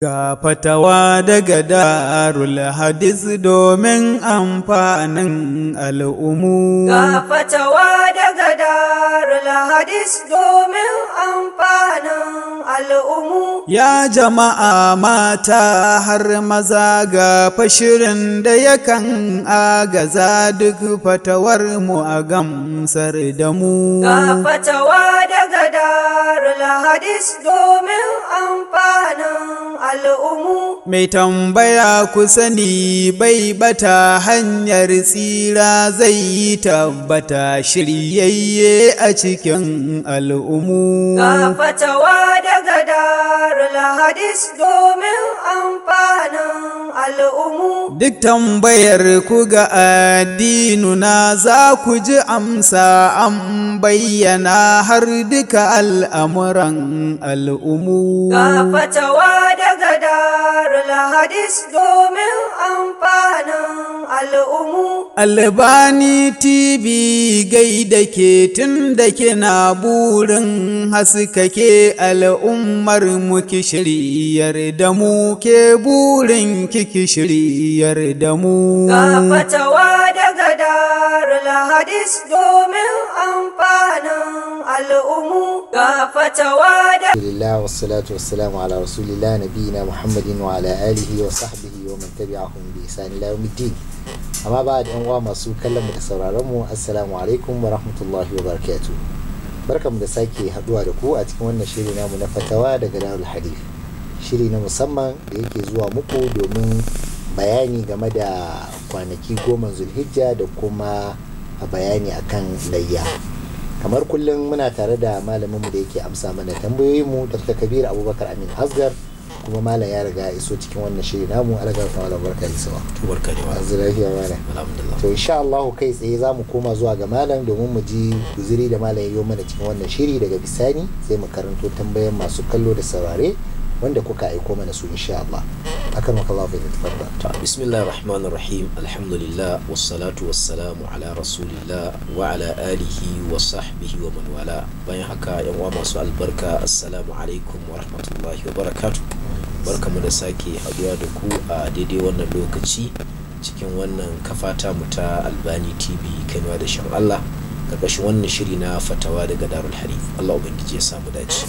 Ga fatawa daga Darul Hadis domin amfanin al'umu. Ga fatawa daga Darul Hadis domin amfanin al'umu. Ya jama'a mata har maza ga fashirin da yakan agaza duk fatawar mu a gamsar da mu. Ga fatawa daga Darul Hadis domin amfanin al'umu. Mai tambaya ku sani bai bata, hanyar tsira zai yi tabbata, shiryayye a cikin al'umu. Ga fatawa daga Darul Hadis domin amfanin al'umu. Duk tambayar ku ga addinuna za ku ji amsa an bayyana har duka al'amuran al'umu. Ga fatawa daga Darul Hadis domin amfanin al'umu. Albani TV gaida ke tun da kina burin haskake al'ummar mu, ki shiryar da mu, ke burin ki shiryar da mu. Ga fatawa daga Darul Hadis domin amfanin al'umu. Ga fatawa da Alhamdulillah wassalatu wassalamu ala rasulillah nabiyina Muhammadin wa ala alihi wa sahbihi wa man tabi'ahum bi ihsan ila yawmiddin. Amma ba da yan uwa masu kallon mu da sauraron mu, assalamu alaikum wa rahmatullahi wa barakatuh. Barkamu da sake haduwa da ku a cikin wannan shiri namu na fatawa daga Darul Hadith. Shiri na musamman da yake zuwa muku domin bayani game da kwanaki 10 Zulhijja da kuma bayani akan layya. Kamar kullum muna tare da malaminmu da yake amsa mana tambayoyinmu, Dr. Kabir Abubakar Amin Asgar, kuma malam ya riga iso cikin wannan shiri namu. Alaga ta malam barka da sawa. Barka da lafiya malam. Alhamdulillah. To insha Allah kai tsaye zamu koma zuwa ga malam domin mu ji guzuri da malam ya yi mana cikin wannan shiri, daga bisani sai mu karanto tambayan masu kallo da saurare wanda kuka aiko mana su insha Allah. Akan Allah fa tafaddal. To bismillahir rahmanir rahim. Alhamdulillah wassalatu wassalamu ala rasulillah wa ala alihi wa sahbihi wa man wala. Bayan haka yan uwa masu albarka, assalamu alaikum wa rahmatullahi wa barakatuh. Barkamu da sake haduwa da ku a daidai wannan lokaci cikin wannan kafata mu ta Albani TV Kainuwa da Shan Allah, karkashin wannan shiri na fatawa daga Darul Hadith. Allah ubangiji ya samu dace.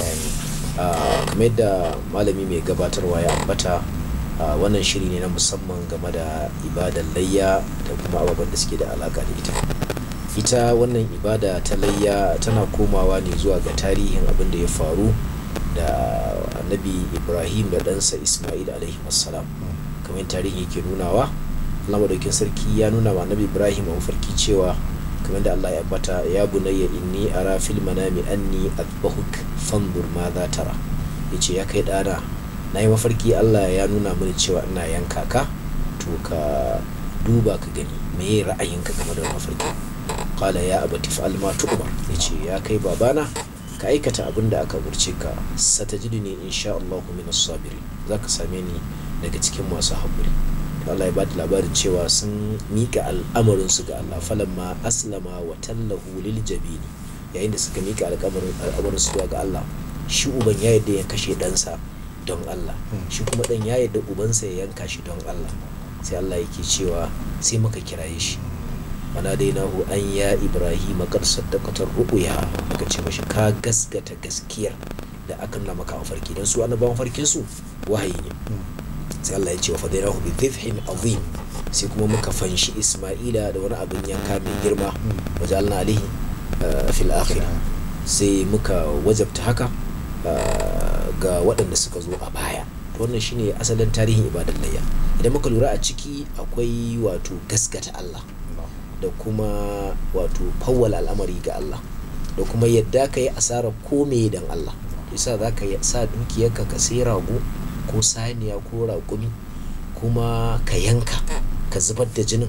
Kamar yadda malami mai gabatarwa ya ambata, wannan shiri ne na musamman game da ibadar layya da kuma ababen da suke da alaka da ita wannan ibada ta layya tana komawa ne zuwa ga tarihin abin da ya faru da annabi Ibrahim da ɗansa Ismail alaihi wassalam. Kamar tarihi yake nunawa, Allah madaukakin sarki ya nuna wa annabi Ibrahim a mafarki cewa, kamar da Allah ya ambata, ya bunayya inni ara fil manami anni adbahuk fanzur ma za tara. Yace ya kai dana, nayi mafarki Allah ya nuna mini cewa ina yanka ka, to ka duba ka gani meye ra'ayinka game da mafarki. Qala ya abati fa'al ma tu'mar. Yace ya kai babana, ka aikata abin da aka umarce ka, satajiduni insha Allah minas sabirin, zaka same ni daga cikin masu haƙuri. Allah ya bada labarin cewa sun mika al'amarin su ga Allah, falamma aslama wa tallahu lil jabini, yayin da suka mika al'amarin su ga Allah, shi uban ya yadda ya kashe ɗansa don Allah, shi kuma ɗan ya yadda ubansa ya yanka shi don Allah. Sai Allah yake cewa sai muka kiraye shi, wana dai nahu an ya Ibrahim qad saddaqatar ru'ya, muka ce mashi ka gaskata gaskiyar da aka nuna maka a farki, dan su annabawan farkin su wahayi ne. Sai Allah ya ce wa fadainahu bi dhibhin azim, sai kuma muka fanshi Isma'ila da wani abin yanka mai girma, wajalna alaihi fil akhirah, sai muka wajabta haka ga waɗanda suka zo a baya. To wannan shine asalin tarihin ibadar layya. Idan muka lura a ciki akwai wato gaskata Allah da kuma wato fawwala al'amari ga Allah da kuma yadda ka yi asarar kome dan Allah. Yasa za ka sa dukiyarka ka sai rago ko saniya ko raƙumi, kuma ka yanka ka zubar da jinin.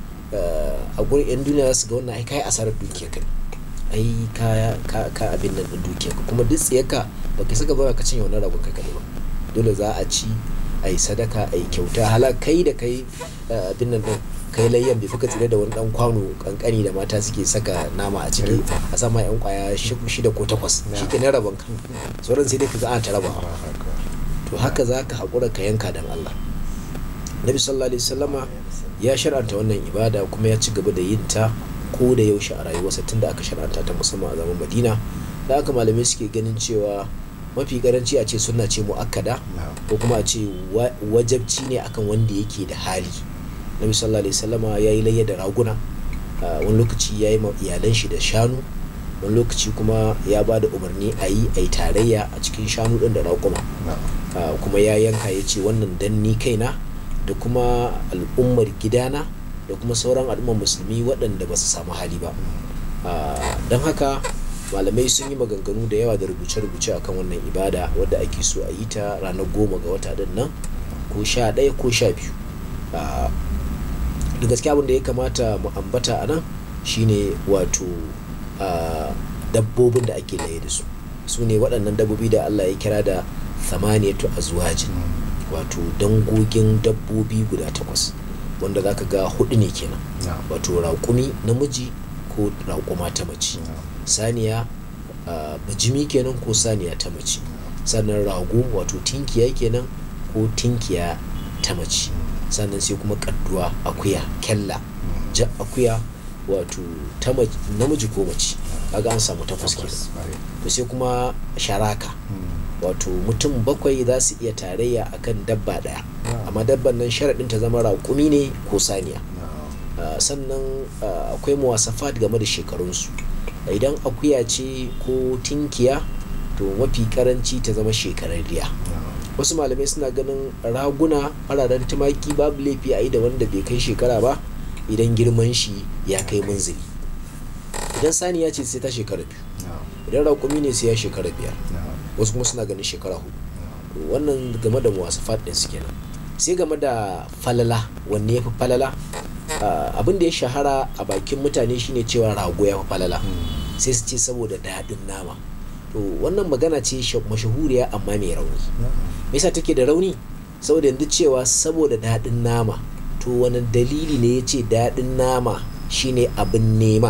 A gurin 'yan duniya su ga wannan ai kai asarar dukiyarka, ai ka abin nan din dukiyarka, kuma duk tsiyarka ba ka saka ba ka cinye wannan ragon kai kadai ba, dole za a ci, ai sadaka, ai kyauta. Kai da kai abin nan din kai layyan bai fuka tsire da wani dan kwano kankani da mata suke saka nama a ciki, a sama yan kwaya 6 ko 8, shi ke na rabon kan sauran sai dai ka ga an ta raba. to haka za ka haƙura ka yanka dan Allah. Nabi sallallahu alaihi wasallama ya shar'anta wannan ibada kuma ya ci gaba da yin ta ko da yaushe a rayuwarsa tunda aka shar'anta ta musamman a zaman Madina. Da aka malamai suke ganin cewa mafi karanci a ce sunna ce mu'akkada ko kuma a ce wajabci ne akan wanda yake da hali. Nabi sallallahu alaihi wasallama ya yi layya da raguna, wani lokaci ya yi iyalan shi da shanu, wani lokaci kuma ya ba da umarni a yi tarayya a cikin shanu ɗin da raƙuma, kuma ya yanka ya ce wannan dan ni kaina da kuma al'ummar gidana da kuma sauran al'ummar musulmi waɗanda ba su samu hali ba. Don haka malamai sun yi maganganu da yawa da rubuce-rubuce akan wannan ibada wadda ake so a yi ta ranar 10 ga wata din nan ko 11 ko 12. Da gaskiya abin da ya kamata mu ambata a nan shine wato dabbobin da ake laye da su ne waɗannan dabbobi da Allah ya kira da thamaniyatu azwajin, wato dangogin dabbobi guda 8 wanda zaka ga 4 ne kenan, wato raƙumi namiji ko raƙuma ta mace, saniya bijimi kenan ko saniya ta mace, sannan rago wato tinkiya kenan ko tinkiya ta mace, sannan sai kuma kadduwa akuya kyalla ja akuya wato namiji ko mace, kaga an samu 8 kenan. To sai kuma sharaka, wato mutum 7 za su iya tarayya akan dabba daya, amma dabban nan sharaɗin ta zama raƙumi ne ko saniya. Sannan akwai muwasafat game da shekarunsu. Idan akuya ce ko tinkiya to mafi karanci ta zama shekararriya. Wasu malamai suna ganin raguna fararen tumaki babu laifi a yi da wanda bai kai shekara ba idan girman shi ya kai munzili. Idan saniya ce sai ta shekara 2, idan raƙumi ne sai ya shekara 5, wasu kuma suna ganin shekara 4. Wannan game da muwasafat ɗin su kenan. Sai game da falala, wanne ya fi falala? Abin da ya shahara a bakin mutane shine cewa rago ya fi falala, sai su ce saboda daɗin nama. To wannan magana ce mashahuriya amma mai rauni. Me yasa take da rauni? Saboda yanzu cewa saboda daɗin nama, to wani dalili ne ya ce daɗin nama shine abin nema?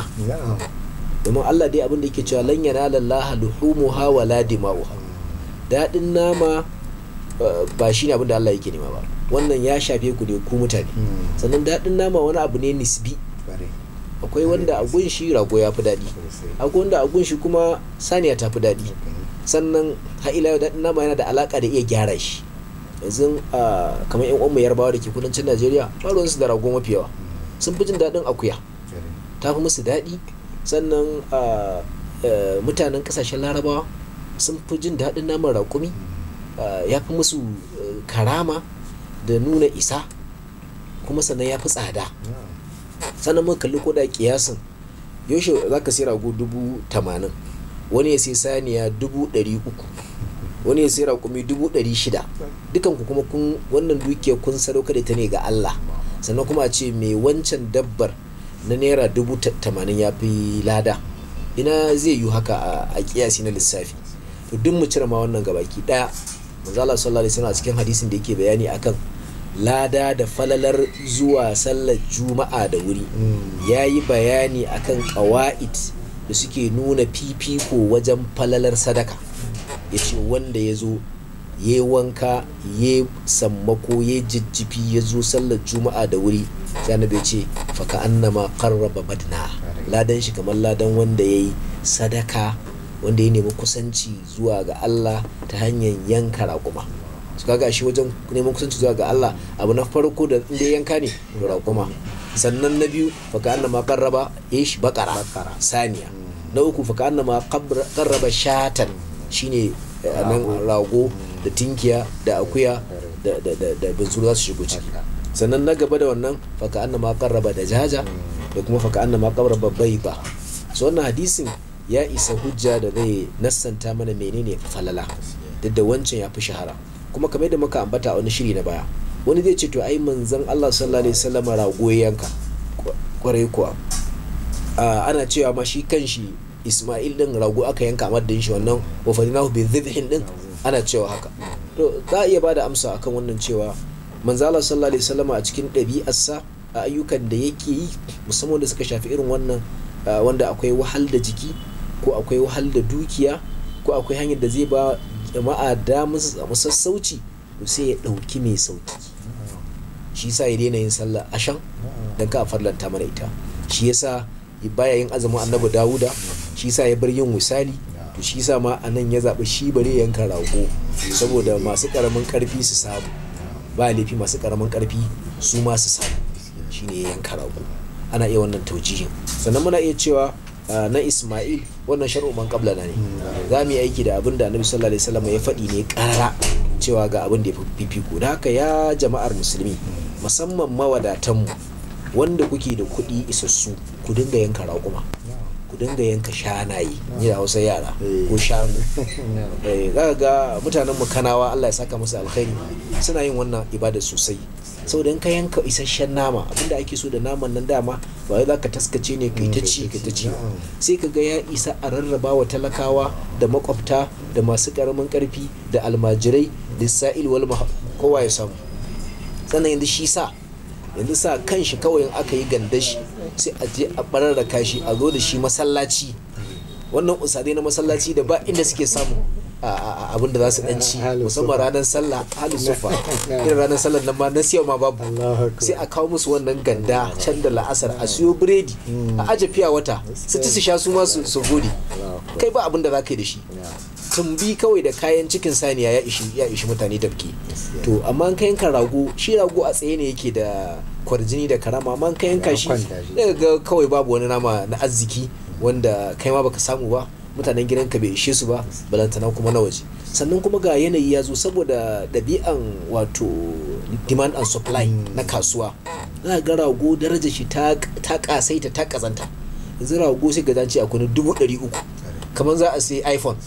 Domin Allah dai abin da yake cewa lan yanala Allaha luhumuha wala dima'uha. Daɗin nama ba shine abin da Allah yake nema ba, wannan ya shafe ku ne ku mutane. Sannan daɗin nama wani abu ne nisbi. Akwai wanda a gunshi rago ya fi daɗi, akwai wanda a gunshi kuma saniya ta fi daɗi. Sannan ha'ila yau daɗin nama yana da alaƙa da iya gyara shi. Yanzu kamar yan uwanmu yarbawa da ke kudancin Najeriya ba ruwansu da rago mafi yawa, sun fi jin daɗin akuya, ta fi musu daɗi. Sannan mutanen ƙasashen larabawa sun fi jin daɗin naman raƙumi, ya fi musu karama da nuna isa, kuma sannan ya fi tsada. Sannan mun kalli ko da kiyasin yaushe za ka sai rago 80,000, wani ya sai saniya 300,000, wani ya sai raƙumi 600,000. Dukan ku kuma wannan dukiya kun sadauka da ta ne ga Allah. Sannan kuma a ce mai wancan dabbar na naira 80,000 ya fi lada. Ina zai yi haka a kiyasi na lissafi? To duk mu cire ma wannan gabaki daya. Manzo Allah sallallahu alaihi wasallam a cikin hadisin da yake bayani akan lada da falalar zuwa sallar juma'a da wuri, ya yi bayani akan ƙawa'id da suke nuna fifiko wajen falalar sadaka. Ya ce wanda ya zo ya wanka ya sammako ya jijjifi ya zo sallar juma'a da wuri, sai annabi ce faka annama qarraba badna, ladan shi kamar ladan wanda ya yi sadaka, wanda ya nemi kusanci zuwa ga Allah ta hanyar yanka raƙuma. Su kaga shi wajen neman kusanci zuwa ga Allah, abu na farko da inda yanka ne da raƙuma. Sannan na biyu faka annama qarraba ish baqara, saniya. Na uku faka annama qarraba shatan, shine nan rago da tinkiya da akuya da binsuru za su shigo ciki. Sannan na gaba da wannan faka annama qarraba da jaja da kuma faka annama qarraba bayda. So wannan hadisin ya isa hujja da zai nassanta mana menene falala, duk da wancan ya fi shahara. Kuma kamar da muka ambata a wani shiri na baya, wani zai ce to ai manzon Allah sallallahu alaihi wasallam rago yanka, kwarai kuwa ana cewa ma shi kanshi Ismail din rago aka yanka a madadin shi, wannan wa fadinahu bi dhibhin din ana cewa haka. To za a iya bada amsa akan wannan cewa manzon Allah sallallahu alaihi wasallam a cikin ɗabi'arsa a ayyukan da yake yi musamman da suka shafi irin wannan wanda akwai wahal da jiki ko akwai wahal da dukiya ko akwai hanyar da zai jama'a da musu samu sassauci to sai ya ɗauki mai sauki. Shi sa ya daina yin sallah ashan don ka farlanta mana ita. Shi yasa baya yin azumin annabi Dawuda, shi sa ya bar yin misali. To shi sa ma anan ya zaɓi shi bare yanka rago saboda masu ƙaramin ƙarfi su samu, ba laifi masu ƙaramin ƙarfi su ma su samu, shine ya yanka rago. Ana iya wannan taujihin. Sannan muna iya cewa na Ismail wannan shar'u man qablana ne, za mu yi aiki da abin da Annabi sallallahu alaihi wasallam ya faɗi ne ƙarara cewa ga abin da ya fifiko. Da haka ya jama'ar musulmi musamman mawadatanmu wanda kuke da kuɗi isassu ku dinga yanka raƙuma, ku dinga yanka shanaye, ni da Hausa yara ko shanu. Za ga mutanen mu Kanawa Allah ya saka musu alkhairi suna yin wannan ibada sosai. Saboda in ka yanka isasshen nama, abinda ake so da naman nan dama ba wai zaka taskace ne kai ta ci sai ka ga ya isa a rarraba wa talakawa da makwabta da masu karamin karfi da almajirai da sa'il wal kowa ya samu. Sannan yanzu sa kan shi kawai in aka yi gandashi sai a je a bararraka shi a zo da shi masallaci. Wannan usadai na masallaci da ba inda suke samu abin da za su danci musamman ranar sallah halin sufa irin ranar sallar nan ma na siya ma babu, sai a kawo musu wannan ganda can da la'asar a siyo biredi a aje fiya wata su ci su sha su ma su gode. Kai ba abin da za ka yi da shi, tumbi kawai da kayan cikin saniya ya ishi mutane tafki. To amma ka yanka rago, shi rago a tsaye ne yake da kwarjini da karama, amma ka yanka shi daga ga kawai babu wani nama na arziki wanda kai ma baka samu ba, mutanen gidanka bai ishe su ba, balantana kuma na waje. Sannan kuma ga yanayi ya zo saboda ɗabi'an wato demand and supply na kasuwa. Za ga rago darajar shi ta kasaita ta kazanta. Yanzu rago sai ga zance akwai 300,000 kamar za a sai iPhone.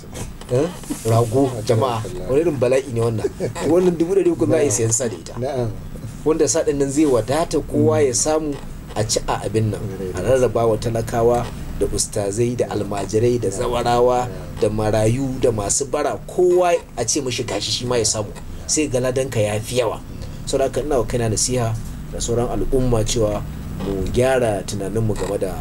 Rago jama'a wani irin bala'i ne wannan. Wannan 300,000 za a yi sayan sa da ita, wanda sa ɗin nan zai wadata kowa ya samu a ci a abin nan, a rarraba wa talakawa da ustazai da almajirai da zawarawa da marayu da masu bara, kowa a ce mashi gashi shi ma ya samu, sai galadanka ya fi yawa. Saboda haka ina wa kaina nasiha da sauran al'umma cewa mu gyara tunaninmu game da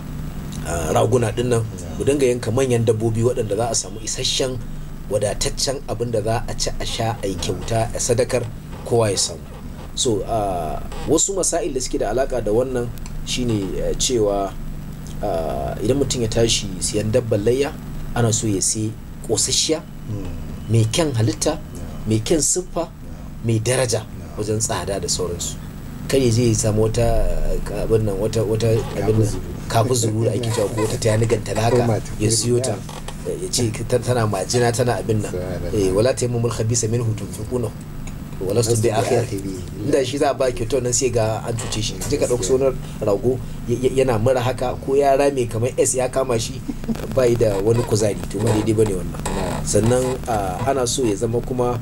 raguna dinnan, mu dinga yanka manyan dabbobi waɗanda za a samu isasshen wadataccen abin da za a ci a sha a yi kyauta a sadakar, kowa ya samu. So wasu masail da suke da alaka da wannan shine cewa idan mutum ya tashi siyan dabbar layya ana so ya sai kosasshiya mai kyan halitta, mai kyan siffa, mai daraja wajen tsada da sauransu. Kai je ya samu wata abin nan wata abin kafu zuru da ake cewa ko wata tayanigan talaka ya siyo ta ya ce tana majina tana abin nan wala tayammumul khabisa minhu tunfiquna wala su bi akhir inda shi za a ba kyautar nan sai ga an cuce shi. Je ka dauki sonar rago yana mura haka ko ya rame kamar S ya kama shi bai da wani kuzari, to ba daidai bane wannan. Sannan ana so ya zama kuma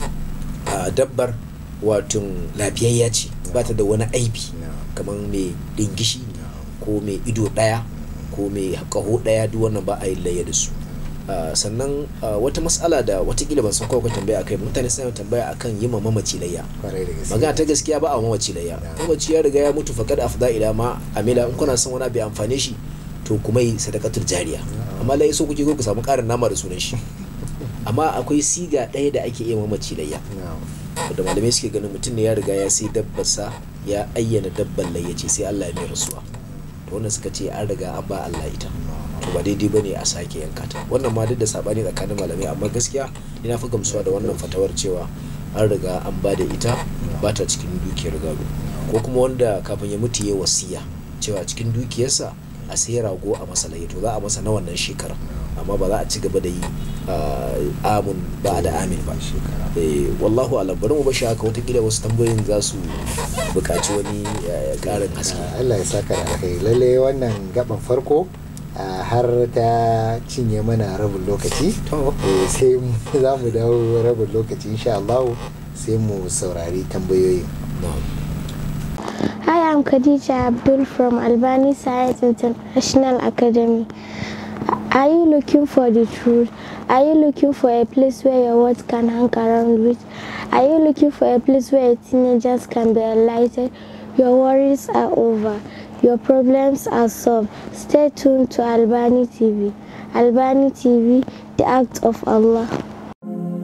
dabbar wato lafiyayya ce, ba ta da wani aibi kamar mai dingishi ko mai ido daya ko mai kaho daya, duk wannan ba a yi layya da su. Sannan wata matsala da watakila ban san kawai tambaya akai, mutane suna tambaya akan yi mamaci layya. Magana ta gaskiya ba a mamaci layya, mamaci ya riga ya mutu faqad afda ila ma amila. In kuna son wani bai amfane shi to kuma yi sadaqatul jariya, amma layya so kuke ku samu karin nama da sunan shi. Amma akwai siga ɗaya da ake iya mamaci layya da malamai suke ganin mutum ne ya riga ya sai dabbarsa ya ayyana dabban layya ce sai Allah ya mai rasuwa, to wannan suka ce an riga an ba Allah ita, to ba daidai bane a sake yanka ta. Wannan ma duk da sabani tsakanin malamai, amma gaskiya ina fi gamsuwa da wannan fatawar cewa an riga an ba da ita, ba ta cikin dukiyar gado. Ko kuma wanda kafin ya mutu ya wasiya cewa cikin dukiyarsa a sai rago a masa layya, to za a masa na wannan shekara, amma ba za a ci gaba da yi amun ba da amin ba. Wallahu alam, bari mu bashi haka, watakila wasu tambayoyin za su buƙaci wani ƙarin haske. Allah ya saka da kai, lalle wannan gaban farko har ta cinye mana rabin lokaci, sai za mu dawo rabin lokaci insha Allah sai mu saurari tambayoyin. Hi, I'm Khadija Abdul from Albani Science International Academy. Are you looking for the truth? Are you looking for a place where your words can hang around with? Are you looking for a place where teenagers can be enlightened? Your worries are over. Your problems are solved. Stay tuned to Albani TV. Albani TV, the act of Allah.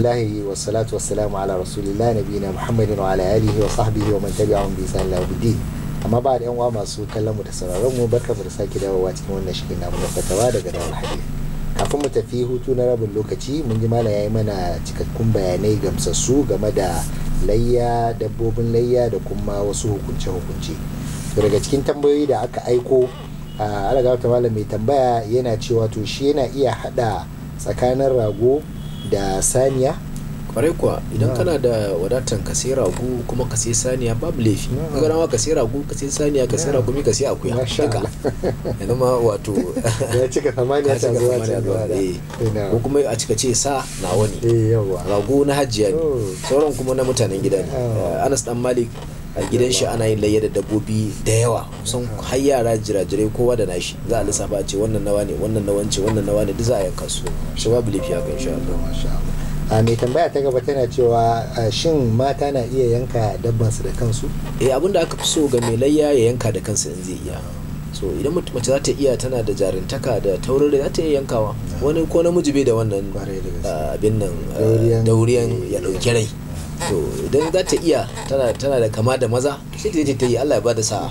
bismillahi wassalatu wassalamu ala rasulillah nabiyina Muhammadin wa ala alihi wa sahbihi wa man tabi'ahum bi ihsan ila yawmiddin. Amma ba da yan uwa masu kallon mu da sauraron mu, barka da sake dawowa cikin wannan shirin namu na fatawa daga Darul Hadith. Kafin mu tafi hutu na rabin lokaci, mun ji malam yayi mana cikakkun bayanai gamsassu game da layya, dabbobin layya da kuma wasu hukunce-hukunce. Daga cikin tambayoyi da aka aiko, alaga ta malam mai tambaya yana cewa to shi yana iya hada tsakanin rago da saniya. Kwarai kuwa, idan kana da wadatan ka sai rago kuma ka sai saniya babu laifi. Kaga nawa ka sai rago, ka sai saniya, ka sai rago, ka sai akuya duka. Yanzu ma wato ya cika samaniya ta zuwa ko kuma a cika ce sa nawa ne, rago na hajjiya ne, sauran kuma na mutanen gida ne. Anas dan Malik a gidan shi ana yin layya da dabbobi da yawa, kusan har yara jirajirai kowa da nashi. Za a lissafa a ce wannan nawa ne, wannan nawa ce, wannan nawa ne, duk za a yanka su. Shi babu laifi haka insha Allah. Mai tambaya ta gaba tana cewa shin mata na iya yanka dabbansu da kansu? Abinda aka fi so ga mai layya ya yanka da kansa in zai iya. So idan mace za ta iya, tana da jarintaka da taurari, za ta iya yankawa. Wani ko namiji bai da wannan abin nan dauriyan ya dauki rai. To idan za ta iya, tana da kama da maza, sai ta yi. Allah ya bada sa'a.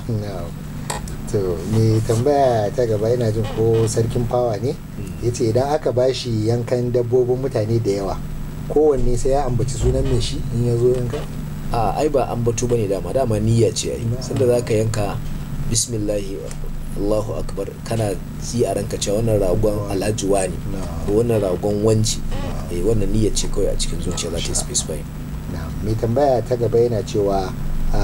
To mai tambaya ta gaba yana jin ko sarkin fawa ne, yace idan aka bashi yankan dabbobin mutane da yawa, kowanne sai ya ambaci sunan mai shi in ya zo yanka? Ai ba ambato bane, dama niyya ce ai. Sanda zaka yanka, bismillahi Allahu akbar, kana ji a ranka cewa wannan ragon Alhaji wani ko wannan ragon wanci. Wannan niyya ce kawai a cikin zuciya za ta specify. Mai tambaya ta gaba yana cewa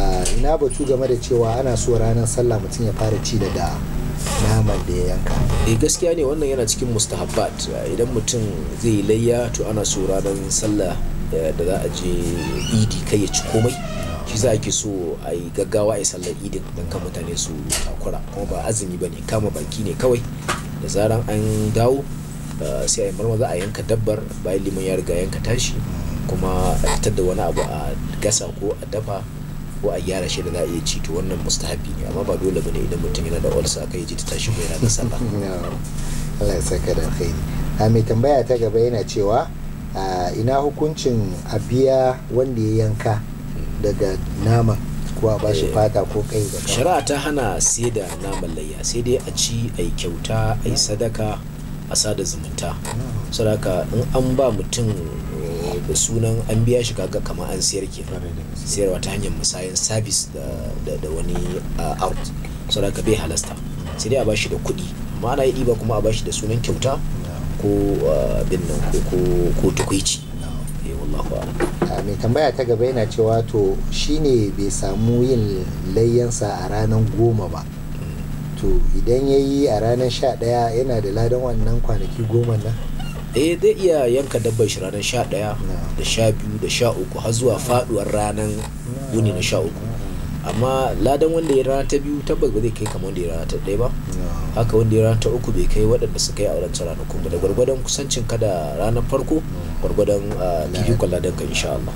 ina batu game da cewa ana so ranar sallah mutum ya fara ci da naman da ya yanka. Gaskiya ne, wannan yana cikin mustahabbat. Idan mutum zai yi layya, to ana so ranar sallah da za a je idi kai ya ci komai. Shi za ake so a yi gaggawa a yi sallar idin don kan mutane su takura, kuma ba azumi ba ne, kama baki ne kawai. Da zaran an dawo sai a yi marmaza a yanka dabbar bayan liman ya riga yanka tashi, kuma a fitar da wani abu a gasa ko a dafa ko a gyara shi da za a iya ci. To wannan mustahabi ne, amma ba dole bane idan mutum yana da ulsa kai ji ta tashi ko yana da sallah. Allah ya saka da alkhairi. Mai tambaya ta gaba yana cewa ina hukuncin a biya wanda ya yanka daga nama, ko a bashi fata ko kai da kama? Shari'a ta hana sai da naman layya, sai dai a ci, a yi kyauta, a yi sadaka, a sada zumunta. Sadaka in an ba mutum da sunan an biya shi, kaga kamar an siyar ke, siyarwa ta hanyar musayan sabis da wani art. Sadaka bai halasta, sai dai a bashi da kuɗi, amma ana yi ɗiba kuma a bashi da sunan kyauta ko bin nan ko tukwici. Wallahu a'lam. Mai tambaya ta gaba yana cewa to shine bai samu yin layyansa a ranar 10 ba, to idan ya yi a ranar 11 yana da ladan wannan kwanaki 10 nan? Zai iya yanka dabbar shi ranar 11 da 12 da 13 har zuwa faduwar ranar yuni na 13. Amma ladan wanda ya rana ta 2 tabbas ba zai kai kamar wanda ya rana ta 1 ba. Haka wanda ya rana ta 3 bai kai waɗanda suka yi a wancan ranakun ba. Da gwargwadon kusancin ka da ranar farko, gwargwadon fifikon ladan ka insha Allah.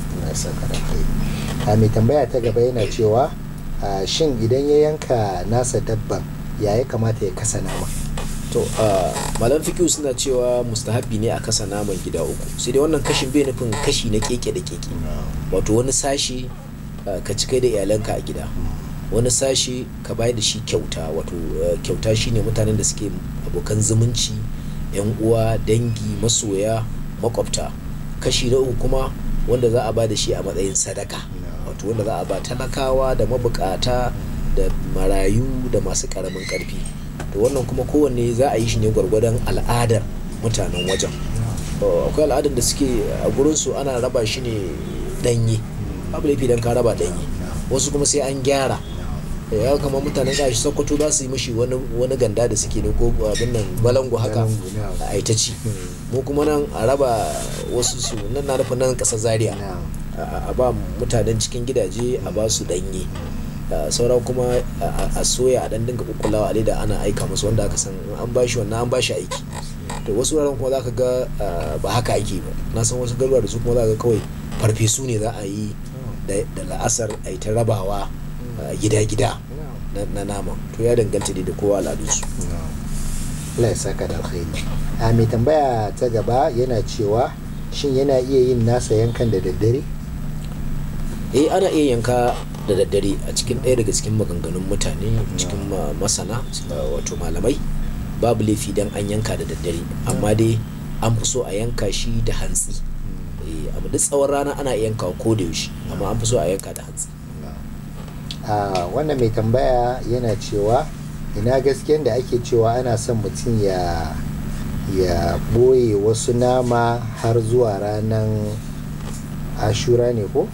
Mai tambaya ta gaba yana cewa shin idan ya yanka nasa dabban ya kamata ya kasa nama? To malam fikihu suna cewa mustahabbi ne a kasa naman gida 3, sai dai wannan kashin bai nufin kashi na keke da keke. Wato wani sashi ka ci kai da iyalanka a gida, wani sashi ka bayar da shi kyauta. Wato kyauta shine mutanen da suke abokan zumunci, yan uwa, dangi, masoya, makwabta. Kashi na 3 kuma wanda za a ba da shi a matsayin sadaka, wato wanda za a ba talakawa da mabukata da marayu da masu karamin karfi. To wannan kuma kowanne za a yi shi ne gwargwadon al'adar mutanen wajen. Akwai al'adar da suke a gurinsu ana raba shi ne danye, babu laifi dan ka raba danye. Wasu kuma sai an gyara. Ya kama mutanen gashi Sokoto za su yi mishi wani ganda da suke ne, ko abin nan balangu haka a ita ci. Mu kuma nan a raba wasu su nan na rufe nan kasar Zaria, a ba mutanen cikin gidaje a ba su danye. Sauran kuma a soya a dan dinga kukkulawa a leda ana aika musu, wanda aka san an bashi wannan an bashi aiki. To wasu wuraren kuma zaka ga ba haka ake ba. Na san wasu garuruwa da su kuma zaka ga kawai farfesu ne za a yi da la'asar a yi ta rabawa gida-gida na naman. To ya danganta da kowa al'adunsu. Allah ya saka da alkhairi. Mai tambaya ta gaba yana cewa shin yana iya yin nasa yankan da daddare? Ana iya yanka da daddare a cikin ɗaya daga cikin maganganun mutane cikin masana wato malamai, babu laifi dan an yanka da daddare, amma dai an fi so a yanka shi da hantsi. Amma duk tsawon rana ana yanka ko da yaushe, amma an fi so a yanka da hantsi. Wannan mai tambaya yana cewa ina gaskiyan da ake cewa ana son mutum ya boye wasu nama har zuwa ranar ashura ne ko?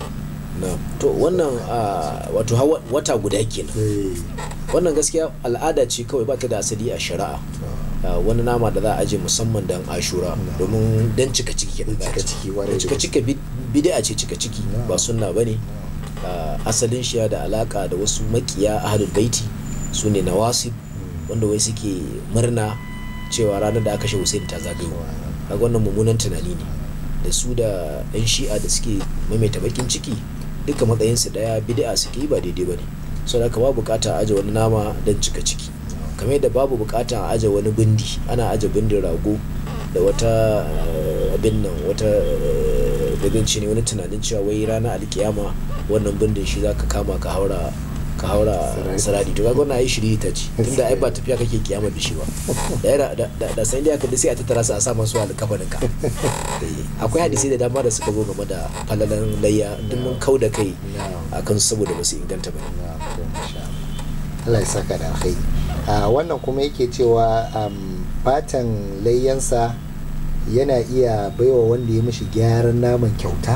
To wannan wato wata guda kenan. Wannan gaskiya al'ada ce kawai, ba ta da asali a shari'a. Wani nama da za a aje musamman dan ashura domin dan cika ciki kenan. Cika ciki bid'a ce, cika ciki ba sunna bane. Asalin shi da alaka da wasu makiya ahlul baiti su ne nawasib, wanda wai suke murna cewa ranar da aka kashe Hussein ta zagayo. Kaga wannan mummunan tunani ne, da su da yan shi'a da suke maimaita bakin ciki duka matsayinsu daya, bid'a suke yi, ba daidai bane. Saboda haka babu bukata a aje wani nama dan cika ciki, kamar yadda babu bukata a aje wani bindi. Ana aje bindin rago da wata abin nan, wata daganci ne, wani tunanin cewa wai ranar alkiyama wannan bindin shi zaka kama ka haura sarari. To kaga wannan ai shiri ta ce, tunda ai ba tafiya kake kiyama da shi ba. Da sai dai aka sai a tattara su a sa masu alƙafarin ka. Akwai hadisi da dama da suka zo game da falalan layya, duk mun kau da kai akan su saboda ba su inganta ba. Allah ya saka da alkhairi. Wannan kuma yake cewa fatan layyansa yana iya baiwa wanda ya mishi gyaran naman kyauta?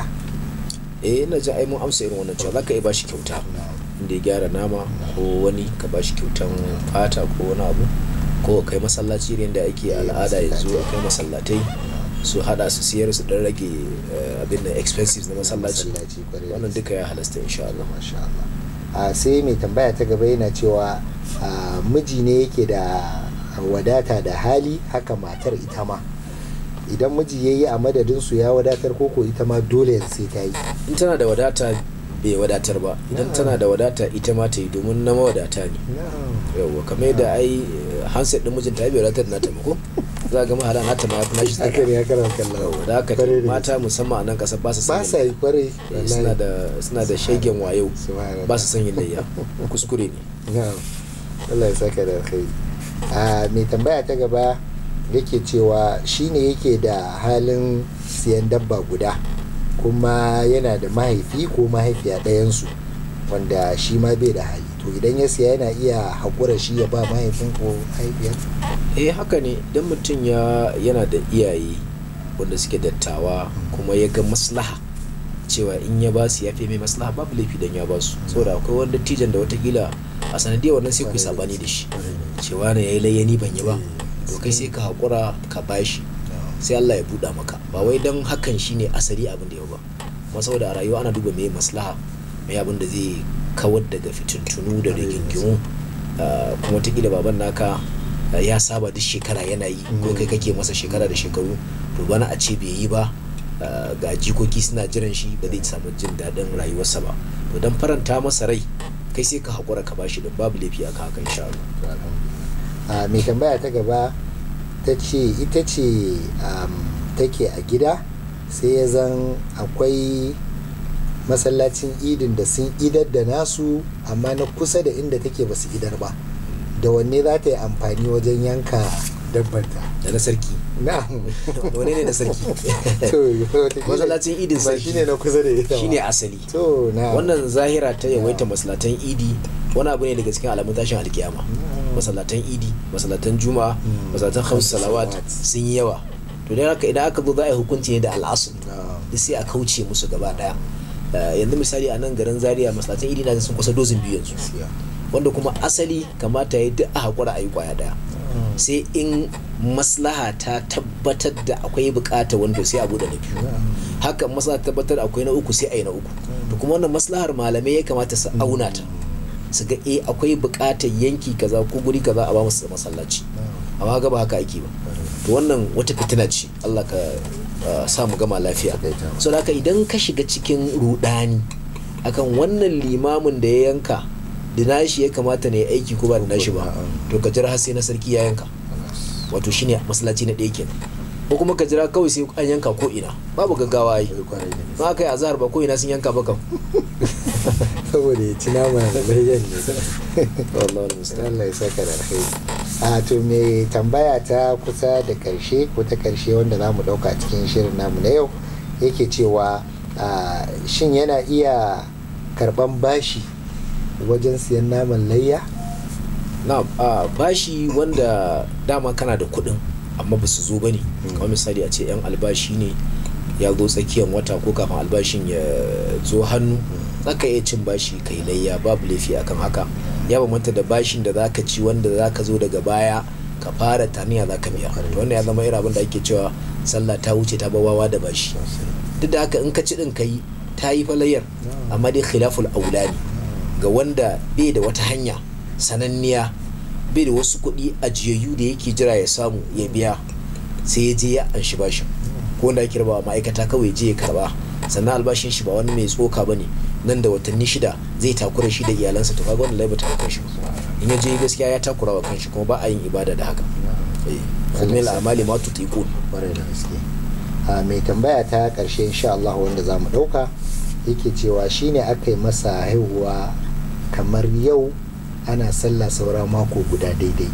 Ina ji ai mun amsa irin wannan cewa zaka iya bashi kyauta inda ya gyara nama, ko wani ka bashi kyautan fata ko wani abu, ko kai masallaci irin da ake al'ada yanzu akai masallatai su hada su siyar su dan rage abin da expenses na masallaci. Wannan duka ya halasta insha Allah. Masha Allah. Sai mai tambaya ta gaba yana cewa miji ne yake da wadata da hali, haka matar ita ma, idan miji yayi a madadin su ya wadatar koko ita ma dole sai ta yi? In tana da wadata bai wadatar ba, idan tana da wadata ita ma ta yi, domin na mawadata ne. Yawwa, kamar yadda ai handset din mijinta ya bai wadatar na ta ko za ga mahala na ta ma yafi nashi haka ne, haka nan kallon da haka mata musamman a nan kasa ba su yi kware, suna da shegen wayo, ba su san yin layya, kuskure ne. Allah ya saka da alkhairi. Mai tambaya ta gaba yake cewa shine yake da halin siyan dabba guda, kuma yana da mahaifi ko mahaifiya ɗayansu wanda shi ma bai da hali, to idan ya siya yana iya haƙura shi ya ba mahaifin ko mahaifiyar? Haka ne, idan mutum yana da iyaye wanda suke dattawa kuma ya ga maslaha cewa in ya ba su ya fi mai maslaha, babu laifi dan ya ba su. Saboda akwai wani dattijan da watakila a sanadiyar wannan sai ku yi sabani da shi cewa na yayi layyani ban yi ba, to kai sai ka haƙura ka bashi, sai Allah ya buɗa maka, ba wai don hakan shine asali abin da yau ba. Kuma saboda a rayuwa ana duba mai maslaha, mai abin da zai kawar daga fitintunu da rigingimu. Kuma wataƙila baban naka ya saba duk shekara yana yi, ko kai kake masa shekara da shekaru, to bana a ce bai yi ba, ga jikoki suna jiran shi, ba zai samu jin daɗin rayuwarsa ba. To don faranta masa rai, kai sai ka haƙura ka bashi, da babu laifi a haka insha Allah. Mai tambaya ta gaba ta ce ita ce take a gida, sai ya zan akwai masallacin idin da sun idar da nasu, amma na kusa da inda take ba su idar ba, da wanne za ta yi amfani wajen yanka dabbanta? Da na sarki. Na'am. Wane ne na sarki? Masallacin idin sarki shine na kusa da ita, shine asali. To na'am. Wannan zahira ta yawaita masallatan idi wani abu ne daga cikin alamun tashin alkiyama. Masallatan idi, masallatan juma'a, masallatan khamsu salawat sun yi yawa. To dan haka idan aka zo za a yi hukunci ne da al'asr, da sai a kauce musu gaba daya. Yanzu misali a nan garin Zaria masallatan idi na sun kusa dozin biyu yanzu, wanda kuma asali kamata ya duk a hakura a yi kwaya daya, sai in maslaha ta tabbatar da akwai bukata wanda sai a bude na biyu, haka maslaha tabbatar akwai na uku sai a yi na uku. To kuma wannan maslahar malamai ya kamata su auna ta, su ga akwai bukatar yanki kaza ko guri kaza a ba musu masallaci, amma ga ba haka ake ba. To wannan wata fitina ce, Allah ka sa mu gama lafiya. So da haka idan ka shiga cikin rudani akan wannan limamin da ya yanka da nashi ya kamata ne aiki ko ba da nashi ba, to ka jira har sai na sarki ya yanka, wato shine masallaci na ɗaya kenan. ko kuma ka jira kawai sai an yanka ko ina babu gaggawa yi ba kai azhar ba ko ina sun yanka ba kam saboda ya ci nama da layyan ne Allah ya saka da alkhairi. To me tambaya ta kusa da karshe ko ta karshe wanda za mu ɗauka cikin shirin namu na yau yake cewa shin yana iya karɓan bashi wajen siyan naman layya? na bashi wanda dama kana da kuɗin amma ba su zo ba ne kamar misali a ce 'yan albashi ne ya zo tsakiyar wata ko kafin albashin ya zo hannu zaka iya cin bashi kai layya babu laifi akan haka ya bambanta da bashin da zaka ci wanda zaka zo daga baya ka fara taniya zaka biya wannan ya zama irin abin da ake cewa sallah ta wuce ta bawawa da bashi duk da haka in ka ci din kai ta yi falayyar amma dai khilaful aulani ga wanda bai da wata hanya sananniya bai da wasu kuɗi ajiyayyu da yake jira ya samu ya biya sai ya je ya anshi bashin ko wanda ake rabawa ma'aikata kawai je ya karba sannan albashin shi ba wani mai tsoka bane nan da watanni 6 zai takura shi da iyalansa to kaga wannan laiba ta kan shi in ya je gaskiya ya takura wa kanshi kuma ba a yin ibada da haka kamil amali ma tutiqun bare da gaske. Mai tambaya ta karshe insha Allah wanda zamu dauka yake cewa shine aka yi masa haihuwa kamar yau ana sallah saura mako guda daidai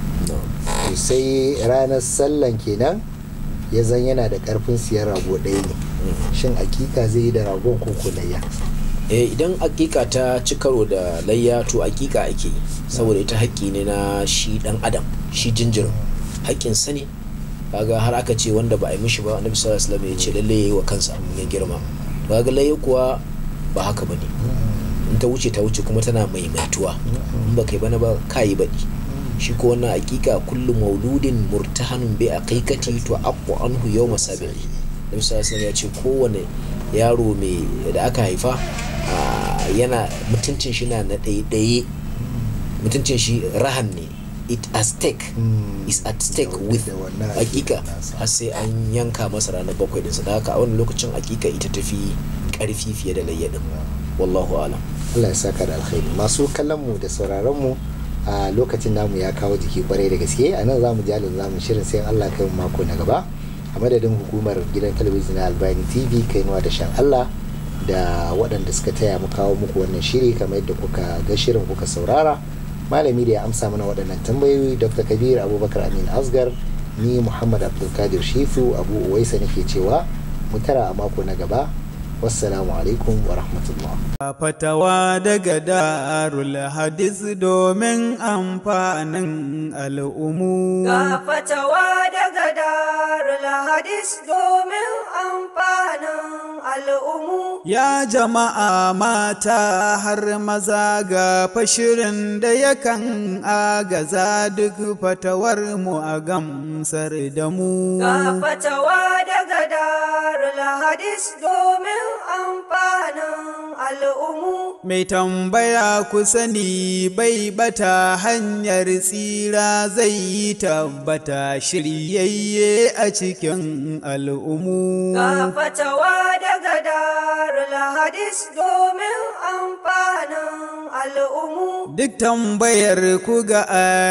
sai ranar sallan kenan ya zan yana da karfin siyan rago ɗaya ne shin akika zai yi da ragon ko layya? Idan akika ta ci karo da layya to akika ake yi saboda ita haƙƙi ne na shi dan adam shi jinjirin haƙƙin sa ne kaga har aka ce wanda ba a yi mishi ba annabi sallallahu alaihi wasallam ya ce lalle yayi wa kansa ya girma kaga layya kuwa ba haka bane in ta wuce kuma tana maimaituwa in ba kai bana ba kai baɗi shi ko wannan hakika kullu mauludin murtahanun bi aqiqati to aqu anhu yawma sabi'i nabi sallallahu alaihi ya ce kowane yaro mai da aka haifa yana mutuncin shi na ɗaiɗaye mutuncin shi rahan ne it is at stake with hakika har sai an yanka masa ranar 7 din sadaka a wannan lokacin hakika ita tafi karfi fiye da layyadin wallahu alam. Allah ya saka da alkhairi. Masu kallon mu da sauraron mu a lokacin namu ya kawo jiki kwarai da gaske a nan zamu ji zamu shirin sai Allah kai mu mako na gaba a madadin hukumar gidan talabijin na Albani TV kainuwa da shan Allah da waɗanda suka taya mu kawo muku wannan shiri kamar yadda kuka ga shirin kuka saurara malami da ya amsa mana waɗannan tambayoyi Dr. Kabir Abubakar Amin Asgar ni Muhammad Abdulkadir Shifu Abu Uwaisa nake cewa mu tara a mako na gaba. Wassalamu alaikum wa rahmatullah. Fatawa daga Darul Hadis domin amfanin al'umu. Ga fatawa daga Darul Hadis domin amfanin al'umu. Ya jama'a mata har maza ga fashirin da yakan agaza duk fatawar mu a gamsar da mu. Ga fatawa daga Darul Hadis domin amfanin al'umu. Mai tambaya ku sani bai bata hanyar tsira zai yi tabbata shiryayye a cikin al'umu. Ga fatawa daga Darul Hadis domin amfanin al'umu. Duk tambayar ku ga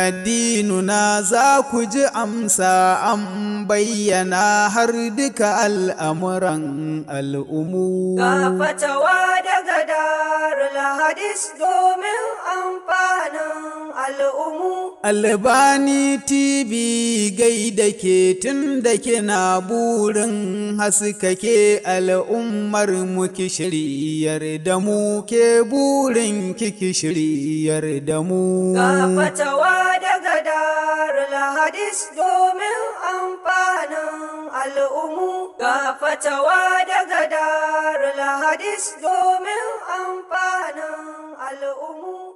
addinuna za ku ji amsa an bayyana har duka al'amuran al'umu. Ga fatawa daga Darul Hadis domin amfanin al'umu. Albani TV gaida ke tun da kina burin haskake al'ummar mu ki shiryar da mu ke burin ki shiryar da mu. Ga fatawa daga Darul Hadis domin amfanin al'umu. Ga fatawa daga Darul Hadis domin amfanin al'umu.